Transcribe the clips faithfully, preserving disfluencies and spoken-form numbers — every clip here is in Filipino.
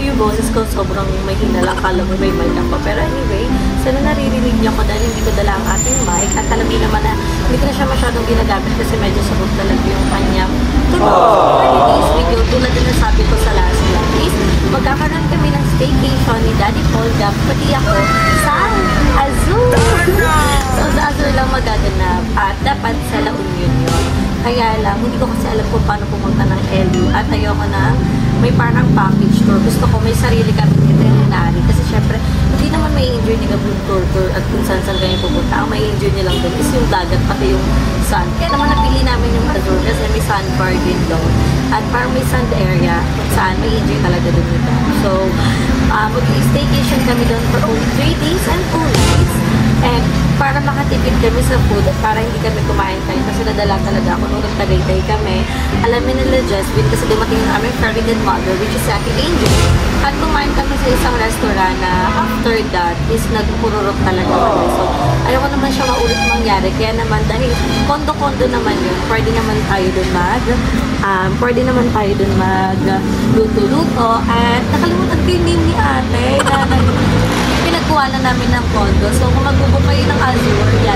yung boses ko sobrang mahina lang, kala mo may mic ako. Pero anyway, sana naririnig niyo ko dahil hindi ko dala ang ating mic. At alam niyo naman na hindi ko na siya masyadong ginagamit kasi medyo sabog talaga yung kanyang tunog. For today's video, tulad din na sabi ko sa last vlog, is magkakaroon kami ng staycation ni Daddy Paul, pati ako, sa Azul. So sa Azul lang magaganap at dapat sa La Union yun. Kaya lang, hindi ko kasi alam kung paano pumunta ng L U at ayoko na may parang package tour. Gusto ko may sarili kami itinerary kasi syempre, hindi naman may enjoy ni Gabon tour tour at kung saan saan kayo pupunta. Ang may enjoy nyo lang doon is yung dagat pati yung sun. Kaya naman napili namin yung Azul kasi may sandbar din doon. At parang may sand area kung saan may enjoy talaga doon nito. So, uh, mag-staycation kami doon for only three days and two nights. And para makatipid kami sa food at para hindi kami kumain kayo kasi nadala talaga ako nung nagtagaytay kami. Alamin nila Jasmine kasi dumating ang aming very good mother which is Ate Angel. At kumain kami sa isang restaurant na after that is nagpururot talaga kami. So, ayoko naman siya maulit mangyari. Kaya naman dahil kondo-kondo naman yun, pwede naman tayo dun mag um, pwede naman tayo dun mag luto-luto. At nakalimutan ko yung name ni ate na pinagkuha na namin ng condo. So, kung mag-book kayo ng Azul, yan.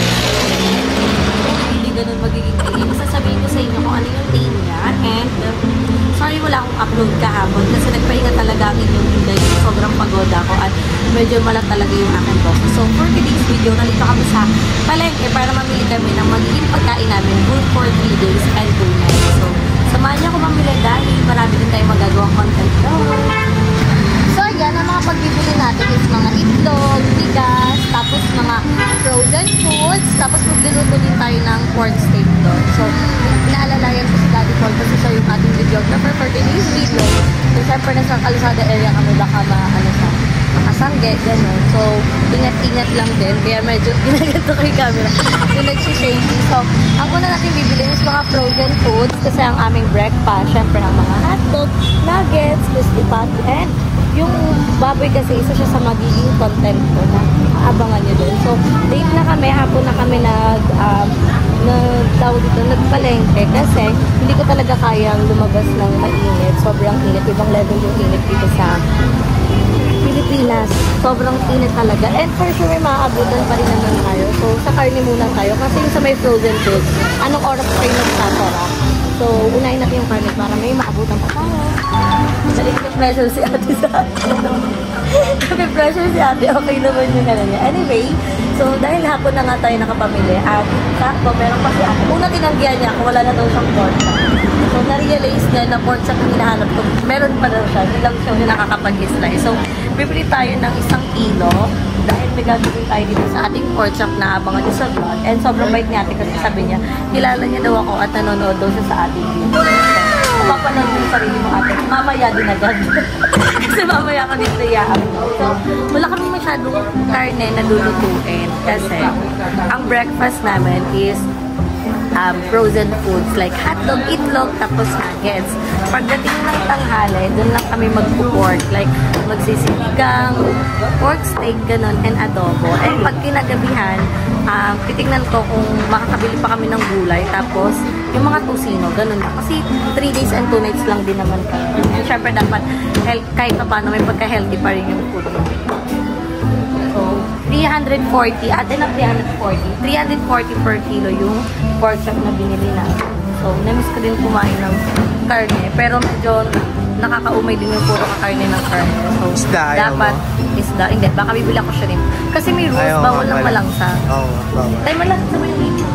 Hindi ganun magiging name. Sasabihin ko sa inyo kung ano yung name niya. And, sorry wala akong upload kahapon kasi nagpahinga talaga ang inyong hinday. Sobrang pagod ako at medyo malat talaga yung aking box. So, for today's video, nalito kami sa palengke para mamili kami ng magiging pagkain namin good for three days and two nights. So, samahan niyo ako mamili dahil marami din tayong magagawang content doon. So, yan ang mga pagbibili natin is mga itlog, bigas, tapos mga frozen foods, tapos magluluto din tayo ng pork steak doon. So, inaalalayan ko si Daddy Paul kasi siya yung ating videographer for today's video. So, syempre nasa Calzada area kami baka maano siya, makasangge, gano'n. So, ingat-ingat lang din. Kaya medyo ginaganto ko yung camera. So, nagsishady. So, ang una natin bibili is mga frozen foods kasi ang aming breakfast, syempre ang mga hotdog, nuggets, crispy patty, and yung baboy kasi isa siya sa magiging content ko na aabangan nyo doon. So, late na kami, hapon na kami nag, um, nagtawag dito, nagpalengke kasi hindi ko talaga kayang lumabas ng mainit. Sobrang init. Ibang level yung init dito sa Pilipinas. Sobrang init talaga. And for sure, may maaabutan pa rin naman tayo. So, sa karne muna tayo. Kasi yung sa may frozen food, anong oras kayo nagsasara? So, unahin natin yung karne para may maabutan pa tayo. Dali ka pressure si ate sa atin. May pressure si ate. Okay naman yung ano niya. Anyway, so dahil hapon na nga tayo nakapamili at sakto, meron pa si ate. Una tinanggihan niya kung wala na daw siyang pork. So, na-realize niya na pork chop yung hinahanap ko. Meron pa daw siya. Hindi lang siya yung nakakapag-slice. So, bibili tayo ng isang kilo dahil may gagawin tayo dito sa ating pork chop na abangan niyo sa vlog. And sobrang bait niya ate kasi sabi niya, kilala niya daw ako at nanonood daw siya sa ating video. Mapapanood mo yung sarili mo ate. Mamaya din agad. Kasi mamaya ka din niyaan. So, wala kami masyadong karne na lulutuin. Kasi, ang breakfast namin is um, frozen foods like hotdog, itlog, tapos nuggets. Pagdating ng tanghali, doon lang kami mag-pork. Like, magsisinigang, pork steak, ganun, and adobo. And pag kinagabihan, um, titignan ko kung makakabili pa kami ng gulay. Tapos, yung mga tusino, ganun lang. Kasi three days and two nights lang din naman kami. And syempre dapat, health, kahit pa paano, may pagka-healthy pa rin yung food. So, three hundred forty, ate na three hundred forty. three hundred forty per kilo yung pork chop na binili natin. So, namiss ko din kumain ng karne. Pero medyo nakakaumay din yung puro kakarne ng karne. So, isda, dapat isda. Hindi, baka bibili ako siya rin. Kasi may rules, ayaw, bawal ng malangsa. Oo, oh, bawal. Tayo malangsa mo yung ipon.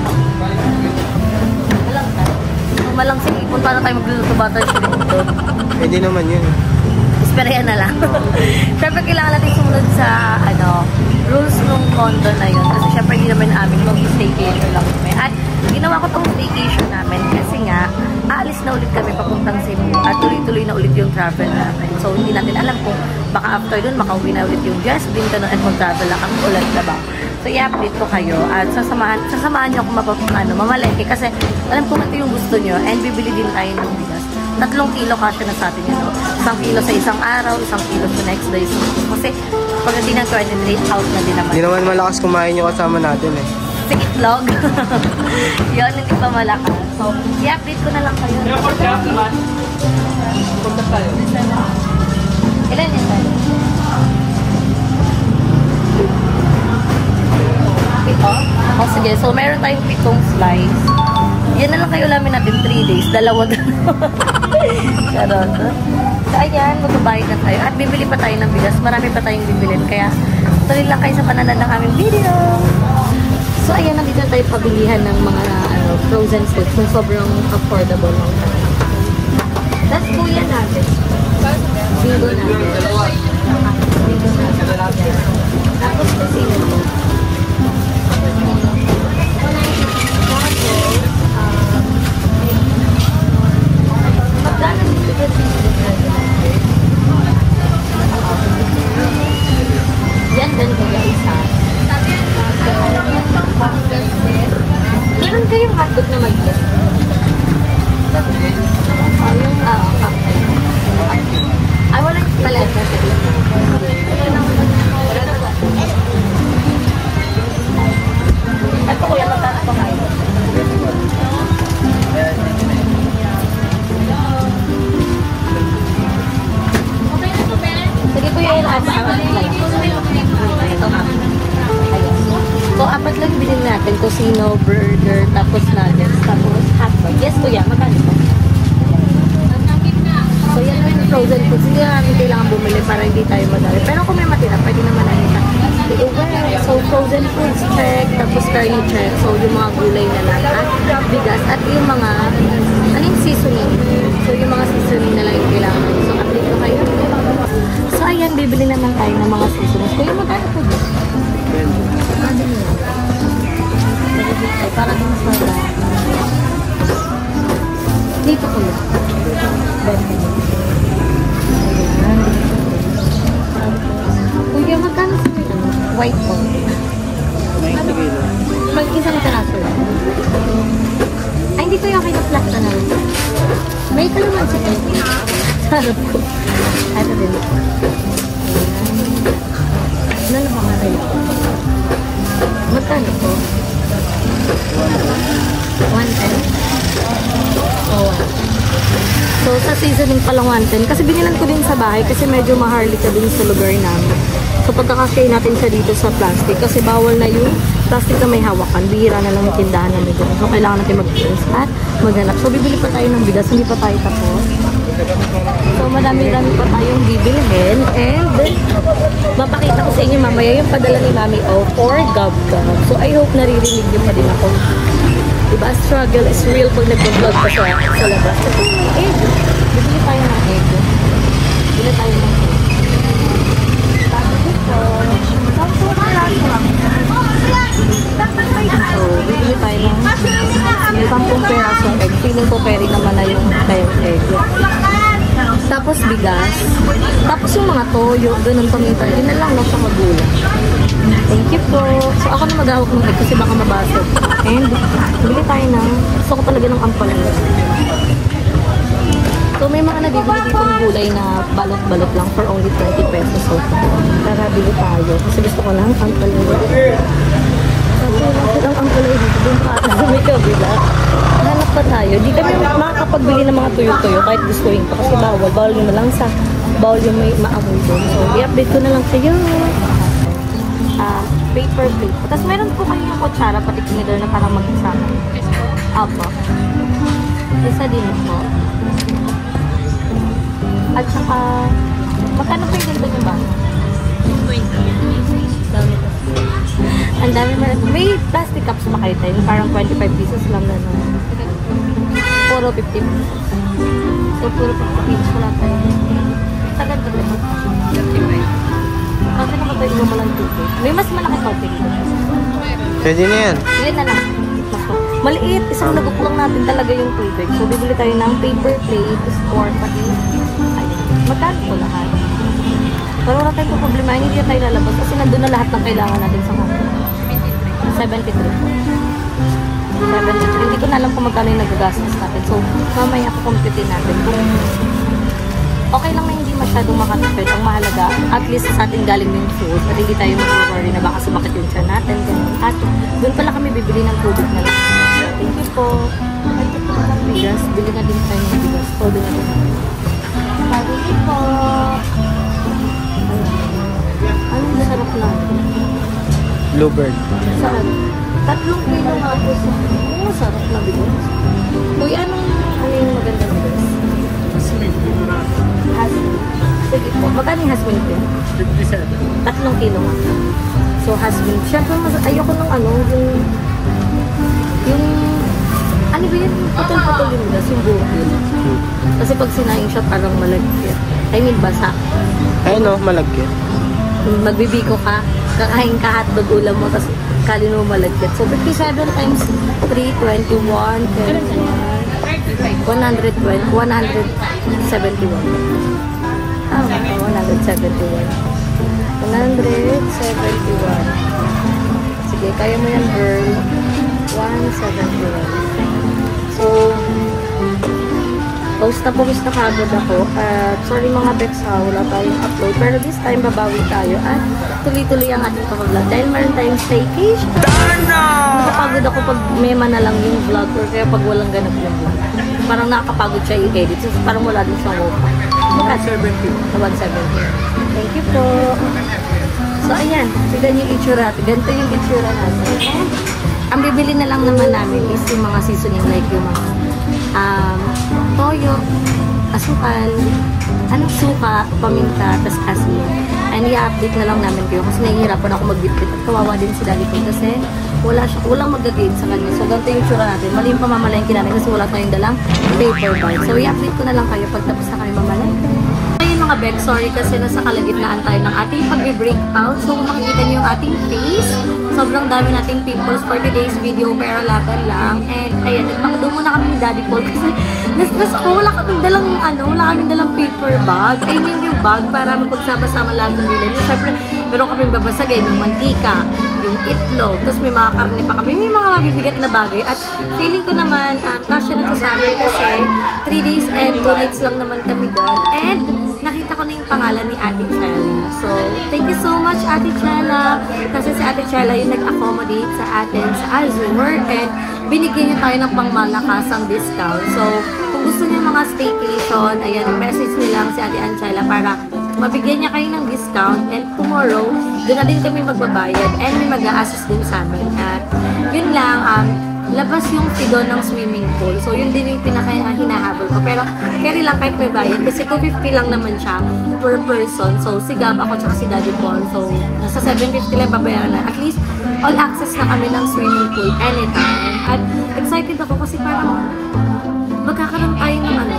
Malangsa. So, malangsa yung ipon. Paano tayo magluluto butter shrimp doon? Pwede naman yun. Esperayan na lang. Siyempre, kailangan natin sumunod sa, ano, rules ng condo na yun. Kasi syempre, hindi naman amin mag-staycation lang kami. At ginawa ko tong staycation namin kasi nga, aalis na ulit kami papuntang Cebu at tuloy-tuloy na ulit yung travel namin. So, hindi natin alam kung baka after dun, makauwi na ulit yung Jasmine, ganun, at mag-travel lang kami ulit na ba. So, i-update ko kayo at sasamahan, sasamahan nyo kung mapapang, ano, mamalengke kasi alam kung ito yung gusto nyo and bibili din tayo ng bigas. Tatlong kilo kasya na sa atin yun. Isang kilo sa isang araw, isang kilo sa next day. Kasi pagdating ng twenty-three, out na din naman. Hindi naman malakas kumain yung kasama natin eh. Sa itlog. Yun, hindi pa malakas. So, i-update ko na lang kayo. Punta tayo. Sige, so meron tayong pitong slice. Yan na lang kayo ulamin natin three days. Dalawa dalawa. Charot. So, ayan, magbabayad na tayo. At bibili pa tayo ng bigas. Marami pa tayong bibilin. Kaya, tuloy lang kayo sa panonood ng aming video. So, ayan, nandito tayo pabilihan ng mga ano, frozen foods na sobrang affordable lang. That's kuya natin. Bingo natin. Bingo natin. Tapos kasi ito. Magkano dito yan din kaya isa. Meron kayong hotdog na mag-get? Yung, ah, cocktail. Ay, walang palat na sa dito. Ito kuya, magkano pa kayo? Sige kuya, yung asa-apat na lang. Ito nga. Ayan. So, apat lang bilhin natin. Tocino, burger, tapos nuggets, tapos hotdog. Yes kuya, magkano pa? So, yan lang yung frozen foods. Hindi namin kailangan bumili para hindi tayo madali. Pero kung may matira, pwede naman natin na i-uwi. So, frozen foods check, tapos curry check. So, yung mga gulay na lang at bigas. At yung mga, ano yung seasoning? So, yung mga seasoning na lang yung kailangan. So, update ko kayo. So, ayan, bibili naman tayo ng mga seasonings. Kuya, magkano po dito? Ano nyo? Para din mas maganda. Dito ko yun. Kuya, magkano sa may ano? White po. Mag-isang karaso lang. Ay, hindi ko yung kayo plata na. May kalamansi ko. Sarap ko. Ito din. Ano na mga rin? Magkano po? one ten? Oh, one. So, sa seasoning pa lang one ten. Kasi binilan ko din sa bahay kasi medyo maharlika din sa lugar namin. So, pagkakashay natin siya dito sa plastic kasi bawal na yung plastic na may hawakan. Bihira na lang yung tindahan namin doon. So, kailangan natin mag-cleanse at maghanap. So, bibili pa tayo ng bigas. Hindi pa tayo tapos. So, madami-dami pa tayong bibilhin. And, mapakita ko sa inyo mamaya yung padala ni Mami O for Gab-Gab. So, I hope naririnig niyo pa din ako. Diba? Struggle is real pag nag-vlog pa sa, sa labas. Kasi may egg. Bibili tayo ng egg. Bibili tayo ng egg. Tapos ito. Sampung peraso lang. So, bibili tayo ng sampung perasong egg. Feeling ko peri naman na yung tayong egg. Tapos bigas. Tapos yung mga toyo, ganun paminta. Yun na lang lang sa magulang. Thank you po. So, ako na maghahawak ng egg kasi baka mabasag. And, bili tayo ng, gusto ko talaga ng ampalaya. So, may mga nabibili dito ng gulay na balot-balot lang for only twenty pesos. So, tara, bili tayo. Kasi gusto ko lang ampalaya. Kasi lang ang ampalaya dito. Doon pa ata sa may kabila. Hanap pa tayo. Di kami makakapagbili ng mga tuyo-tuyo kahit gustuin ko. Kasi bawal. Bawal yun na lang sa bawal yung may maamoy doon. So, i-update ko na lang kayo. Uh, paper plate. Tapos meron po kayo yung kutsara, pati kinidor na parang mag-isama. Apo. Isa din po. At saka, magkano po yung ganito nyo ba? twenty. Dami po. Ang dami meron. May plastic cups pa kayo tayo. Parang twenty-five pesos lang na. Puro fifty pesos. So, puro fifty pesos wala tayo. Sagad pa tayo. thirty-five. Kasi naman tayo mo lang tubig. May mas malaki topping dito. Pwede na yan. Yun na lang. Maliit. Isang lagok lang natin talaga yung tubig. So, bibili tayo ng paper plate, or pati. Ayun. Magkano po lahat? Pero wala tayong problema. Hindi tayo lalabas kasi nandun na lahat ng kailangan natin sa hotel. seventy-three po. seventy-three. Hindi ko na alam kung magkano yung nagagastos natin. So, mamaya ko computin natin kung okay lang na hindi masyadong makatipid. Ang mahalaga, at least sa ating galing yung food at hindi tayo mag-worry na baka sumakit yung tiyan natin. At doon pala kami bibili ng tubig na lang. Thank you po. Thank you po ng bigas. Bili na din tayo ng bigas. Todo na din. Thank you po. Ano yung sarap lang? Bluebird. Sarap. Tatlong kilo nga po sa... Oo, sarap na bigas. Uy, anong, ano yung maganda bigas? Smith, Ignorante. Hasmil. Sige po. Magkano yung hasmil po? fifty-seven. Tatlong kilo nga. So, hasmil. Siyempre, mas, ayoko ng ano, yung... Yung... Ano ba yun? Putol-putol yung bigas, yung buhok. Kasi pag sinaing siya, parang malagkit. I mean, basa. Ayun o, malagkit. Magbibiko ka, kakain ka hotdog ulam mo, tapos kalin mo malagkit. So, fifty-seven times three, twenty-one, one hundred twenty, one hundred seventy-one. Ah, one hundred seventy-one. one hundred seventy-one. Sige, kaya mo yan, girl. one seventy-one. So, post na post na kagad ako. At sorry mga Bex ha, wala tayong upload. Pero this time, babawi tayo. At tuloy-tuloy ang ating pag-vlog. Dahil meron tayong staycation. Nakapagod ako pag mema na lang yung vlog or kaya pag walang ganap yung vlog. Parang nakakapagod siya i-edit. So, parang wala din siyang wopa. one seventy. one seventy. Thank you po. So, ayan. Tignan yung itsura natin. Ganito yung itsura natin. Ang bibili na lang naman namin is yung mga seasoning like yung mga um, toyo, asukal, anong suka, paminta, tas asin. And i-update na lang namin kayo kasi nahihirapan ako mag-bitbit at kawawa din si Daddy ko kasi wala siya, walang mag-guide sa kanya. So, ganito yung tsura natin. Mali yung pamamalengke namin kasi wala tayong dalang paper bag. So, i-update ko na lang kayo pag tapos na kayo mamalengke. Ayun mga Beck, sorry kasi nasa kalagitnaan tayo ng ating pag-breakout. So, kung makikita niyo yung ating face, sobrang dami nating pimples for today's video pero laban lang. And ayan, nagpakado muna kami ni Daddy Paul kasi nas-nas ako, wala kaming dalang ano, wala kaming dalang paper bag. I mean yung bag para mapagsama-sama lahat ng bilhin. Siyempre, meron kaming babasagay, yung mantika, yung itlog, tapos may mga karne pa kami, may mga mabibigat na bagay. At feeling ko naman, um, kasya na sa amin kasi three days and two nights lang naman kami doon. And nakita ko na yung pangalan ni Ate Chela. So, thank you so much, Ate Chela. Kasi si Ate Chela yung nag-accommodate sa atin sa Azure and binigyan niyo tayo ng pangmalakasang discount. So, kung gusto niyo mga staycation, ayan, message niyo lang si Ate Anchela para mabigyan niya kayo ng discount. And tomorrow, doon na din kami magbabayad and may mag-a-assist din sa amin. At yun lang, um, labas yung fee doon ng swimming pool. So, yun din yung pinaka-hinahabol ko. Pero, carry lang kahit may bayad. Kasi two fifty lang naman siya per person. So, si Gab ako tsaka si Daddy Paul. So, nasa seven fifty lang babayaran na. At least, all access na kami ng swimming pool anytime. At excited ako kasi parang magkakaroon tayo ng ano,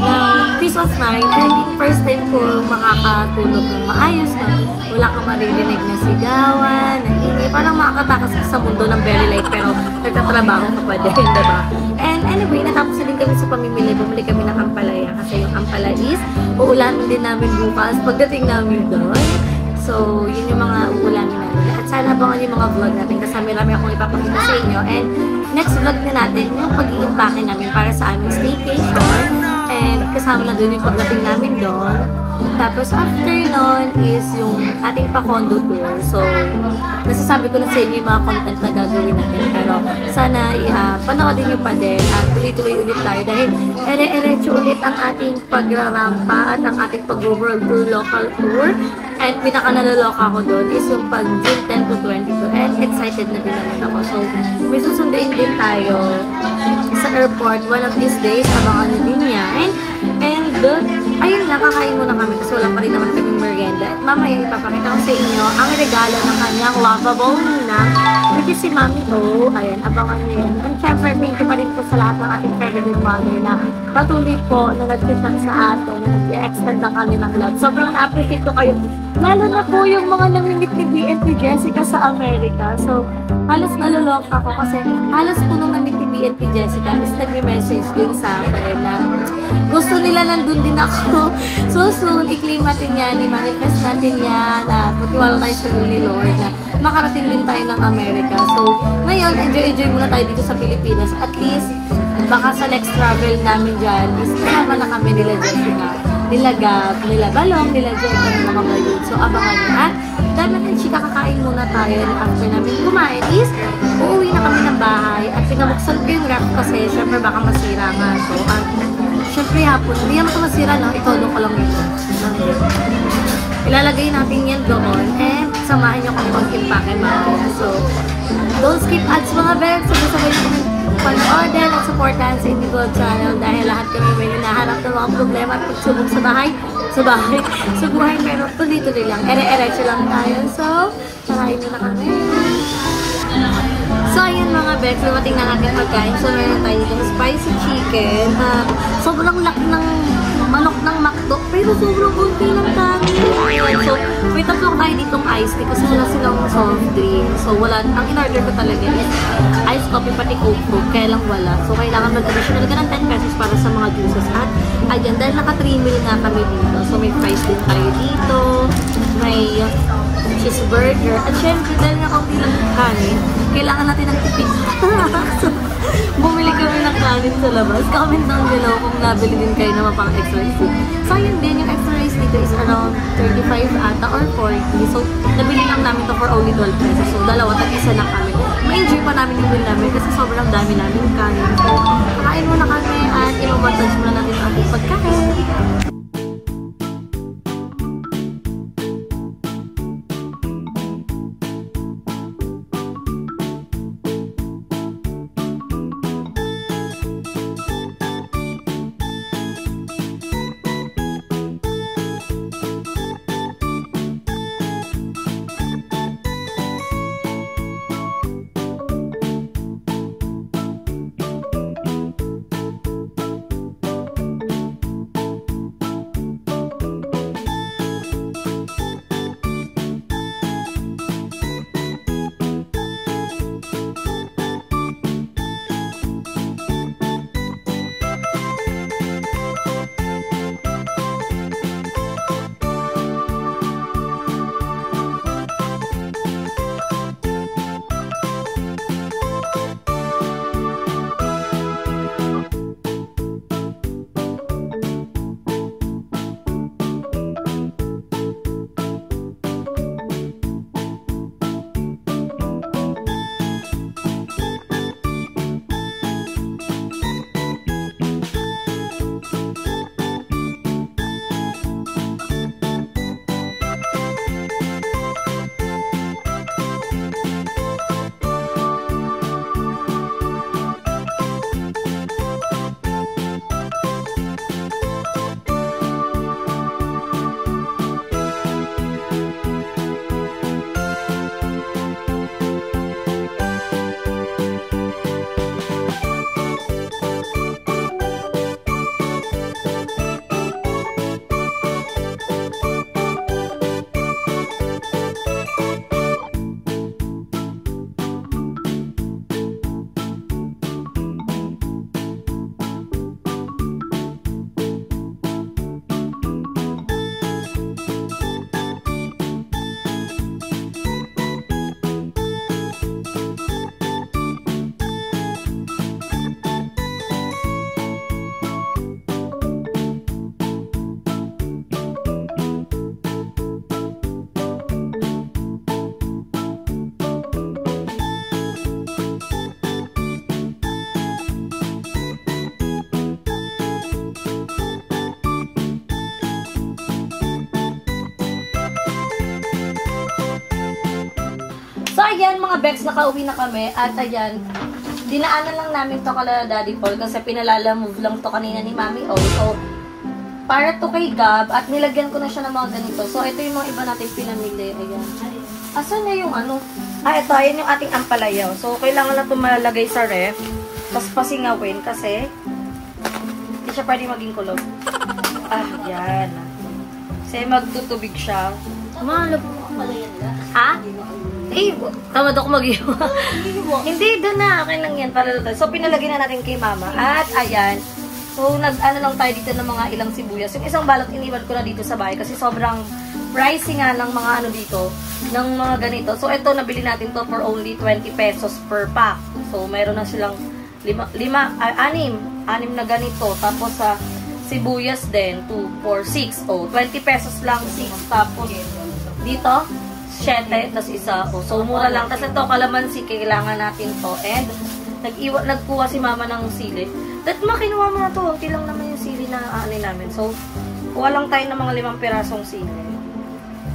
ng peace of mind. And first time ko makakatulog ng maayos na wala kang maririnig na sigawan, na hindi. Parang makakatakas ka sa mundo ng very light pero nagtatrabaho ka pa din, diba? And anyway, natapos na din kami sa pamimili. Bumili kami ng ampalaya kasi yung ampala is uulamin din namin bukas pagdating namin doon. So, yun yung mga uulamin namin. At sana abangan yung mga vlog natin kasi marami akong ipapakita sa inyo. And next vlog na natin yung pag-iimpake namin para sa aming staycation. And kasama na doon yung pagdating namin doon. Tapos after nun is yung ating pa-condo tour. So, nasasabi ko na sa inyo yung mga content na gagawin natin. Pero sana uh, panoodin nyo pa din at tuloy-tuloy ulit tayo dahil ere-erecho ulit ang ating pagrarampa at ang ating pag-world tour, local tour. And pinaka-nalaloka ko doon is yung pag June ten to twenty-two. And excited na din naman ako. So, may susunduin din tayo sa airport one of these days. Abangan nyo din yan. And doon, ayun lang, kakain muna kami kasi wala pa rin naman kaming merienda. At mamaya ipapakita ko sa inyo ang regalo ng kanyang lovable na which is si Mami O. Ayan, abangan nyo yan. And syempre, thank you pa rin po sa lahat ng ating Ferdinand Mother na patuloy po na nag-sisang sa atin, nag-extend ng kanilang love. Sobrang na-appreciate ko kayo. Lalo na po yung mga namimit ni B and T Jessica sa Amerika. So, halos nalulok ako kasi halos po nung namit ni B and T Jessica is nag-message din sa akin na gusto nila nandun din ako. So soon, i-claim natin yan, i-manifest natin yan, na pagkiwala tayo sa Holy Lord na makarating din tayo ng Amerika. So, ngayon, enjoy-enjoy muna tayo dito sa Pilipinas. At least, baka sa next travel namin dyan is kasama na kami nila Jessica, nila Gab, nila Balong, nila Jessica, ng mga bayod. So, abangan nyo. At dahil natin chika, kakain muna tayo. And after namin kumain is, uuwi na kami ng bahay. At pinabuksan ko yung wrap kasi, syempre baka masira nga. So, at syempre hapon, hindi naman ito masira, no? Ito, doon ko lang yun. Ilalagay natin yan doon. And sa samahan niyo kami mag-impake mamaya. So, don't skip ads mga bears. So, sabay na kami panoodin at supportahan sa Indie Gold Channel dahil lahat kami may hinaharap ng mga problema at pagsubok sa bahay. Sa bahay. Sa buhay, pero tuloy-tuloy lang. Ere-eretso lang tayo. So, tarahin nyo na kami. So, ayan mga Bex, lumating na natin pagkain. So, meron tayo dito spicy chicken. Uh, sobrang lak ng manok ng McDo, pero sobrang kunti ng kanin. So, may tatlong tayo ditong iced tea kasi wala silang soft drink. So, wala, ang in-order ko talaga is iced coffee pati coke coke, kaya lang wala. So, kailangan mag-additional ka ng ten pesos para sa mga juices. At, ayan, dahil naka-three meal nga kami dito. So, may fries din tayo dito. May cheeseburger. At syempre, dahil nakaunti lang yung kanin, kailangan natin ng tipid. So, bumili kami ng kanin sa labas. Comment down below kung nabili din kayo na mapang extra rice. So, yun din. Yung extra rice dito is around thirty-five ata or forty. So, nabili lang namin to for only twelve pesos. So, dalawa, tag-isa lang kami. Ma-enjoy pa namin yung bill namin kasi sobrang dami namin kanin. So, kakain muna kami at inumatage muna natin ang ating pagkain. ayan mga Bex, nakauwi na kami. At ayan, dinaanan lang namin to kala Daddy Paul kasi pinalala-move lang to kanina ni Mami O. So, para to kay Gab at nilagyan ko na siya ng mga ganito. So, ito yung mga iba natin pinamili. Ayan. Asan na yung ano? Ah, ito. Ayan yung ating ampalayaw. So, kailangan na ito malagay sa ref. Tapos pasingawin kasi hindi siya pwede maging kulog. Ah, yan. Kasi magtutubig siya. Malab mo ang palayan na. Ha? Eh, tamad ako mag-iwa. Hindi, doon na. Okay lang yan. Para doon. So, pinalagyan na natin kay Mama. At, ayan. So, nag-ano lang tayo dito ng mga ilang sibuyas. Yung isang balot, iniwan ko na dito sa bahay. Kasi sobrang pricey nga ng mga ano dito. Ng mga ganito. So, ito, nabili natin to for only twenty pesos per pack. So, mayroon na silang lima, lima uh, anim. Anim na ganito. Tapos, sa uh, sibuyas din. two, four, six. Oh, twenty pesos lang. six. Tapos, dito, siyete. Tapos, isa. Oh, so, mura lang. Tapos, ito, kalamansi. Kailangan natin to. And, nag-iwa, nagkuha si Mama ng sili. That ma, kinuha mo na to. Unti lang naman yung sili na aanay namin. So, kuha lang tayo ng mga limang pirasong sili.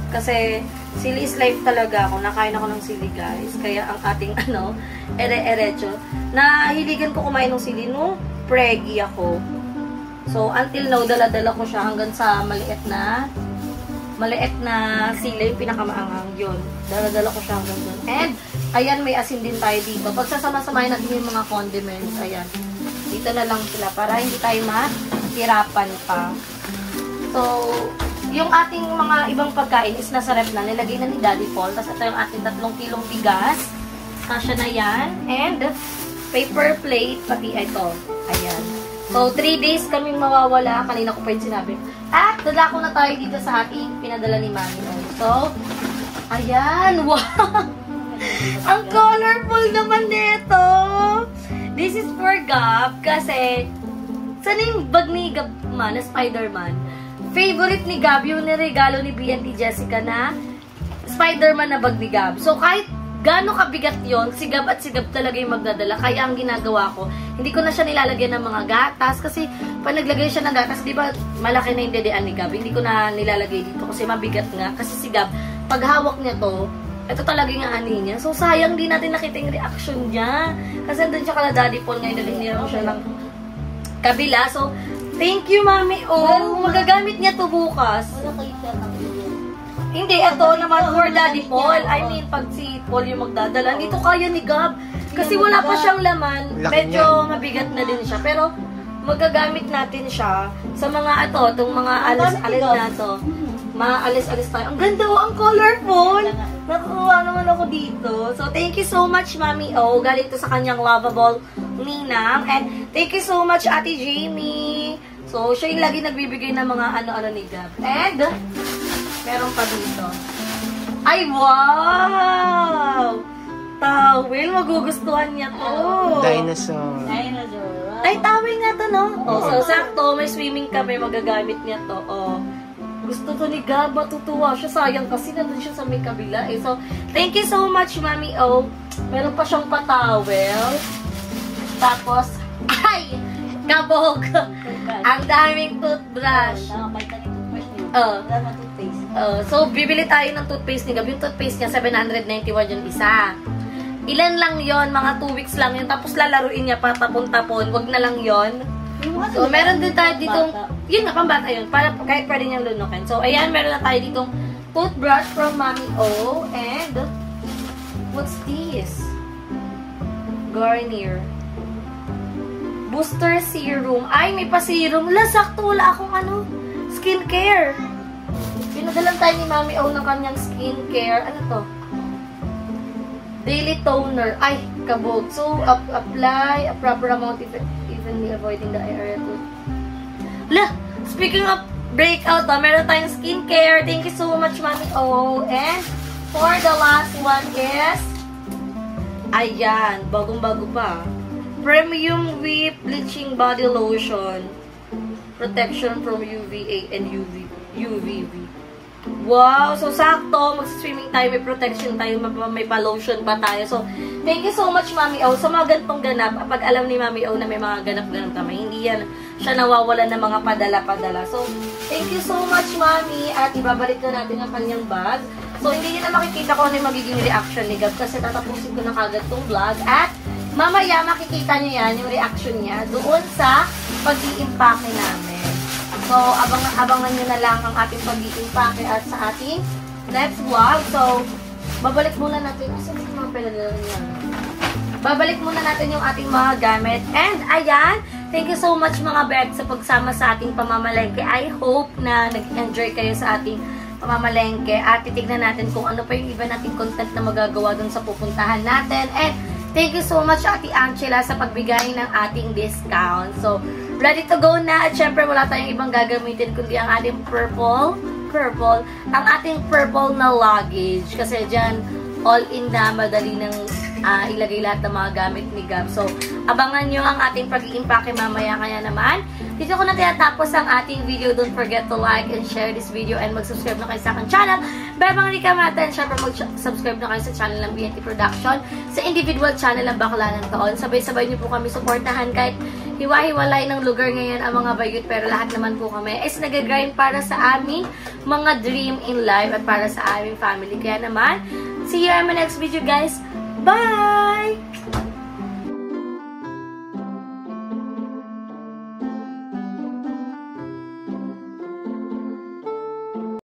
Kasi sili is life talaga ako. Nakain ako ng sili, guys. Kaya ang ating, ano, ere-erecho. Nahiligan ko kumain ng sili nung preggy ako. So, until now, dala-dala ko siya hanggang sa maliit na maliit na sili, yung pinakamaangang yun. Dala-dala ko siya hanggang doon. And, ayan, may asin din tayo dito. Pag sasama-samahin natin yung mga condiments, ayan. Dito na lang sila para hindi tayo mahirapan pa. So, yung ating mga ibang pagkain is nasa ref na. Nilagay na ni Daddy Paul. Tapos ito yung ating tatlong kilong bigas. Kasya na yan. And, paper plate, pati ito. Ayan. So, three days kaming mawawala. Kanina ko pa yung sinabi. At, dala ko na tayo dito sa ating pinadala ni Mami. So, ayan. Wow! Ang colorful naman nito. This is for Gab. Kasi, sana yung bag ni Gab man, na Spider-Man. Favorite ni Gab yung niregalo ni B and T Jessica na Spider-Man na bag ni Gab. So, kahit gaano kabigat yon, si Gab at si Gab talaga yung magdadala. Kaya ang ginagawa ko, hindi ko na siya nilalagyan ng mga gatas. Kasi, pag naglagay siya ng gatas, di ba, malaki na yung dedean ni Gab. Hindi ko na nilalagay dito kasi mabigat nga. Kasi si Gab, pag hawak niya to, ito talaga yung ani niya. So, sayang di natin nakita yung reaction niya. Kasi andun siya kala Daddy Paul ngayon, nalinira mo siya ng kabila. So, thank you, Mami. Oh, magagamit niya to bukas. Hindi, ito naman for Daddy Paul. I mean, pag si Paul yung magdadala, dito kaya ni Gab. Kasi wala pa siyang laman. Medyo mabigat na din siya. Pero, magagamit natin siya sa mga ito, itong mga alis-alis na to. Maalis-alis tayo. Ang ganda, oh, ang colorful. Nakuha naman ako dito. So, thank you so much, Mami O. Galing to sa kanyang lovable ninang. And, thank you so much, Ate Jamie. So, siya yung lagi nagbibigay ng mga ano-ano ni Gab. And, meron pa dito. Ay, wow! Towel, magugustuhan niya to. Dinosaur. Dinosaur. Ay, towel nga to, no? Oh, so, sakto, may swimming kami, magagamit niya to. Oh. Gusto to ni Gab, matutuwa siya. Sayang kasi nandun siya sa may kabila eh. So, thank you so much, Mami O. Meron pa siyang patawel. Tapos, ay! Kabog! Ang daming toothbrush. Oh. Uh, so, bibili tayo ng toothpaste ni Gab. Yung toothpaste niya, seven hundred ninety-one yung isa. Ilan lang yon, mga two weeks lang yun. Tapos lalaruin niya pa tapon-tapon. Wag na lang yon. So, meron din tayo ditong, yun nga, pambata yun. Para kahit pwede niyang lunukin. So, ayan, meron na tayo ditong toothbrush from Mami O. And, what's this? Garnier. Booster serum. Ay, may pa-serum. Wala, sakto. Wala akong ano, skincare. Pinadalan tayo ni Mami O ng kanyang skincare. Ano to? Daily toner. Ay, kabog. So, up apply a proper amount if evenly avoiding the area to... La! Speaking of breakout, ah, meron tayong skincare. Thank you so much, Mami O. And, for the last one is... Ayan. Bagong-bago pa. Premium Whip Bleaching Body Lotion. Protection from U V A and U V U V B. Wow! So, sakto. Mag-swimming tayo. May protection tayo. May pa-lotion pa tayo. So, thank you so much, Mami O. Sa mga ganitong ganap, pag alam ni Mami O na may mga ganap-ganap kami, hindi yan siya nawawala ng mga padala-padala. So, thank you so much, Mami. At ibabalik na natin ang kanyang bag. So, hindi niya na makikita ko ano yung magiging reaction ni Gab kasi tatapusin ko na kagad tong vlog. At, mamaya makikita niyo yan, yung reaction niya, doon sa pag-i-impake namin. So, abang abangan nyo na lang ang ating pag-i-impake at sa ating next vlog. So, babalik muna natin. Asa yung mga pinadala niya? Babalik muna natin yung ating mga gamit. And, ayan, thank you so much mga Beg sa pagsama sa ating pamamalengke. I hope na nag-enjoy kayo sa ating pamamalengke. At titignan natin kung ano pa yung iba nating content na magagawa dun sa pupuntahan natin. And, thank you so much, Ate Angela, sa pagbigay ng ating discount. So, ready to go na. At syempre, wala tayong ibang gagamitin kundi ang ating purple, purple, ang ating purple na luggage. Kasi dyan, all in na, madali ng uh, ilagay lahat ng mga gamit ni Gab. So, abangan nyo ang ating pag-i-impake mamaya. Kaya naman, dito ko na tinatapos ang ating video. Don't forget to like and share this video and mag-subscribe na kayo sa aking channel. Bebang Rika Mata, and syempre mag-subscribe na kayo sa channel ng B N T Production, sa individual channel ng Bakla ng Taon. Sabay-sabay nyo po kami supportahan kahit hiwa-hiwalay ng lugar ngayon ang mga bayot, pero lahat naman po kami is nag-grind para sa aming mga dream in life at para sa aming family. Kaya naman, see you in my next video guys. Bye!